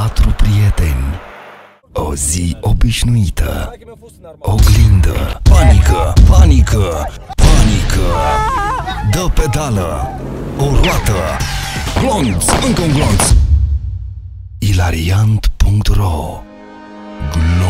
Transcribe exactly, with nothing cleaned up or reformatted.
patru prieteni. O zi obișnuită. Oglindă. Panică, panică, panică. Dă pedală. O roată. Glonț, încă un glonț. Ilariant punct ro. Glonț.